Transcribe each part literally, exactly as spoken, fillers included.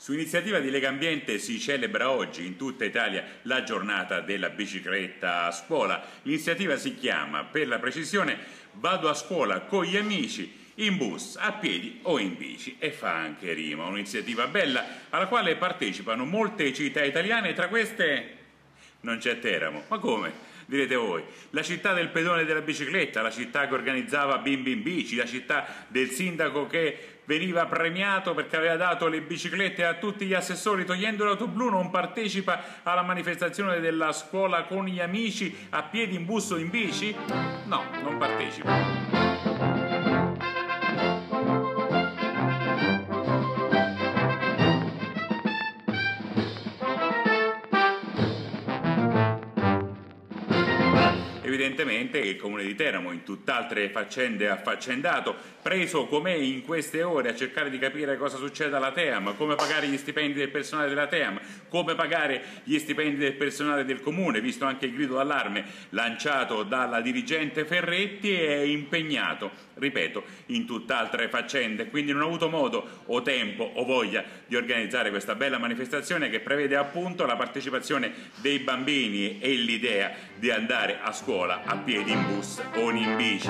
Su iniziativa di Legambiente si celebra oggi in tutta Italia la giornata della bicicletta a scuola. L'iniziativa si chiama, per la precisione, Vado a scuola con gli amici, in bus, a piedi o in bici, e fa anche rima. Un'iniziativa bella alla quale partecipano molte città italiane, tra queste non c'è Teramo. Ma come? Direte voi. La città del pedone e della bicicletta, la città che organizzava Bimbi in bici, la città del sindaco che veniva premiato perché aveva dato le biciclette a tutti gli assessori. Togliendo l'auto blu non partecipa alla manifestazione della scuola con gli amici, a piedi, in bus o in bici? No, non partecipa. Evidentemente il comune di Teramo, in tutt'altre faccende affaccendato, preso com'è in queste ore a cercare di capire cosa succede alla TEAM, come pagare gli stipendi del personale della TEAM, come pagare gli stipendi del personale del comune, visto anche il grido d'allarme lanciato dalla dirigente Ferretti, è impegnato, ripeto, in tutt'altre faccende. Quindi non ha avuto modo o tempo o voglia di organizzare questa bella manifestazione che prevede appunto la partecipazione dei bambini e l'idea di andare a scuola a piedi, in bus o in bici.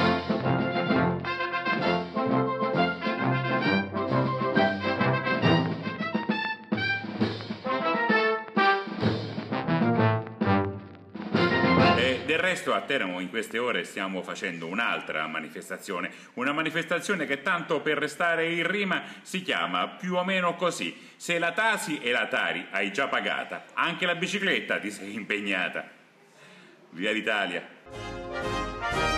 E del resto a Teramo in queste ore stiamo facendo un'altra manifestazione, una manifestazione che, tanto per restare in rima, si chiama più o meno così: se la Tasi e la Tari hai già pagata, anche la bicicletta ti sei impegnata. Via l'Italia!